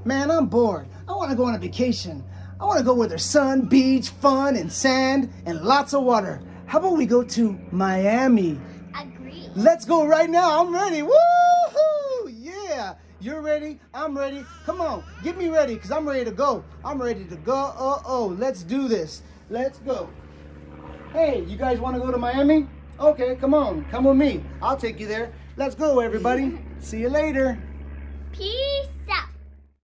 Man, I'm bored. I want to go on a vacation. I want to go where there's sun, beach, fun, and sand, and lots of water. How about we go to Miami? Agree. Let's go right now. I'm ready. Woo-hoo! Yeah. You're ready. I'm ready. Come on. Get me ready because I'm ready to go. I'm ready to go. Oh, let's do this. Let's go. Hey, you guys want to go to Miami? Okay, come on. Come with me. I'll take you there. Let's go, everybody. See you later. Peace.